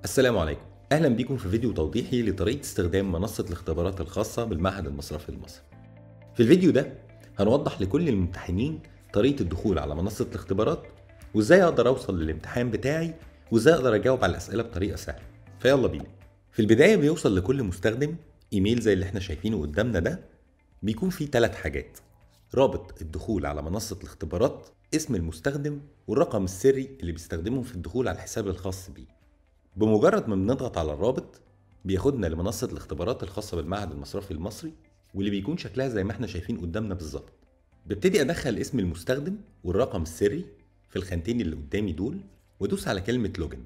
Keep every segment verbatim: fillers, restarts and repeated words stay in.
السلام عليكم. أهلا بكم في فيديو توضيحي لطريقة استخدام منصة الاختبارات الخاصة بالمعهد المصرفي المصري. في الفيديو ده هنوضح لكل الممتحنين طريقة الدخول على منصة الاختبارات، وازاي اقدر اوصل للامتحان بتاعي، وازاي اقدر اجاوب على الأسئلة بطريقة سهلة. فيلا بينا. في البداية بيوصل لكل مستخدم ايميل زي اللي احنا شايفينه قدامنا ده، بيكون فيه ثلاث حاجات: رابط الدخول على منصة الاختبارات، اسم المستخدم، والرقم السري اللي بيستخدمه في الدخول على الحساب الخاص بيه. بمجرد ما بنضغط على الرابط بياخدنا لمنصة الاختبارات الخاصة بالمعهد المصرفي المصري، واللي بيكون شكلها زي ما احنا شايفين قدامنا بالظبط. ببتدي ادخل اسم المستخدم والرقم السري في الخانتين اللي قدامي دول، وادوس على كلمة لوجن.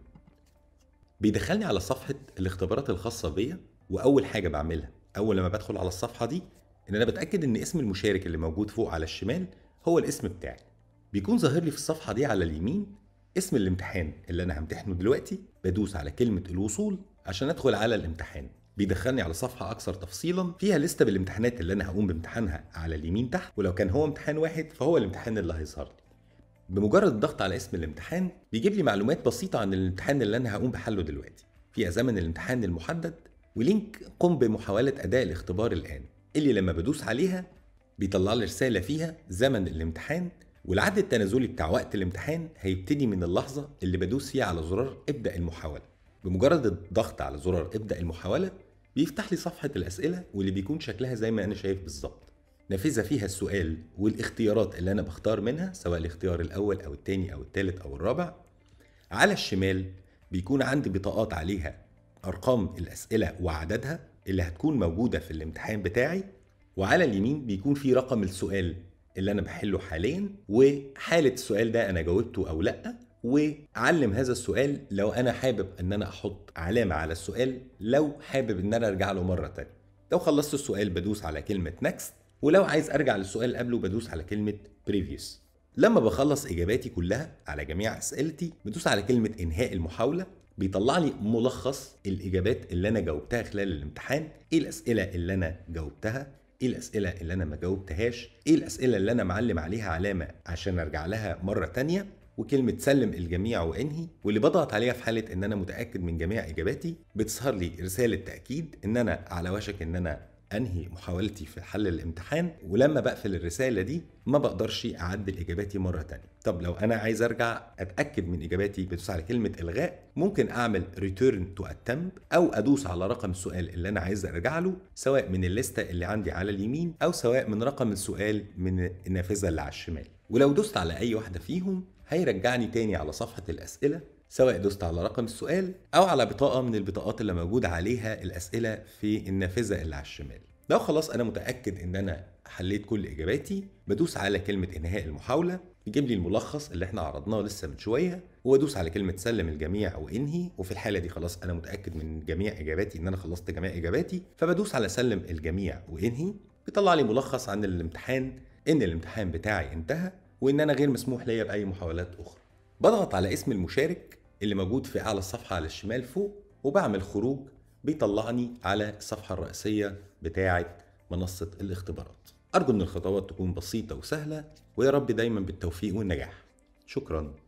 بيدخلني على صفحة الاختبارات الخاصة بيا، واول حاجة بعملها اول لما بدخل على الصفحة دي ان انا بتأكد ان اسم المشارك اللي موجود فوق على الشمال هو الاسم بتاعي. بيكون ظاهر لي في الصفحة دي على اليمين اسم الامتحان اللي انا همتحنه دلوقتي. بدوس على كلمة الوصول عشان ادخل على الامتحان. بيدخلني على صفحة اكثر تفصيلا فيها لستة بالامتحانات اللي انا هقوم بامتحانها على اليمين تحت، ولو كان هو امتحان واحد فهو الامتحان اللي هيظهر لي. بمجرد الضغط على اسم الامتحان بيجيب لي معلومات بسيطة عن الامتحان اللي انا هقوم بحله دلوقتي، فيها زمن الامتحان المحدد ولينك قم بمحاولة اداء الاختبار الان، اللي لما بدوس عليها بيطلع لي رسالة فيها زمن الامتحان، والعد التنازلي بتاع وقت الامتحان هيبتدي من اللحظة اللي بدوس فيها على زرار ابدأ المحاولة. بمجرد الضغط على زرار ابدأ المحاولة بيفتح لي صفحة الأسئلة، واللي بيكون شكلها زي ما أنا شايف بالظبط. نافذة فيها السؤال والاختيارات اللي أنا بختار منها، سواء الاختيار الأول أو الثاني أو الثالث أو الرابع. على الشمال بيكون عندي بطاقات عليها أرقام الأسئلة وعددها اللي هتكون موجودة في الامتحان بتاعي، وعلى اليمين بيكون في رقم السؤال اللي انا بحله حاليا، وحالة السؤال ده انا جاوبته او لا، وعلم هذا السؤال لو انا حابب ان انا احط علامة على السؤال، لو حابب ان انا ارجع له مرة تانية. لو خلصت السؤال بدوس على كلمة next، ولو عايز ارجع للسؤال اللي قبله بدوس على كلمة previous. لما بخلص اجاباتي كلها على جميع اسئلتي بدوس على كلمة انهاء المحاولة. بيطلع لي ملخص الاجابات اللي انا جاوبتها خلال الامتحان، ايه الاسئلة اللي انا جاوبتها، ايه الاسئله اللي انا ما جاوبتهاش، ايه الاسئله اللي انا معلم عليها علامه عشان ارجع لها مره تانية، وكلمه سلم الجميع وانهي، واللي بضغط عليها في حاله ان انا متاكد من جميع اجاباتي بتظهر لي رساله تاكيد ان انا على وشك ان انا انهي محاولتي في حل الامتحان. ولما بقفل الرساله دي ما بقدرش اعدل اجاباتي مره تانية. طب لو انا عايز ارجع اتاكد من اجاباتي بدوس على كلمه الغاء. ممكن اعمل return to attempt او ادوس على رقم السؤال اللي انا عايز ارجع له، سواء من الليسته اللي عندي على اليمين او سواء من رقم السؤال من النافذه اللي على الشمال. ولو دوست على اي واحده فيهم هيرجعني تاني على صفحه الاسئله، سواء دوست على رقم السؤال او على بطاقه من البطاقات اللي موجود عليها الاسئله في النافذه اللي على الشمال. لو خلاص انا متاكد ان انا حليت كل اجاباتي بدوس على كلمه انهاء المحاوله، يجيب لي الملخص اللي احنا عرضناه لسه من شويه، وادوس على كلمه سلم الجميع وانهي. وفي الحاله دي خلاص انا متاكد من جميع اجاباتي ان انا خلصت جميع اجاباتي، فبدوس على سلم الجميع وانهي. بيطلع لي ملخص عن الامتحان، ان الامتحان بتاعي انتهى وان انا غير مسموح ليا باي محاولات اخرى. بضغط على اسم المشارك اللي موجود في اعلى الصفحه على الشمال فوق وبعمل خروج، بيطلعني على الصفحه الرئيسيه بتاعه منصه الاختبارات. ارجو ان الخطوات تكون بسيطه وسهله، ويا رب دايما بالتوفيق والنجاح. شكرا.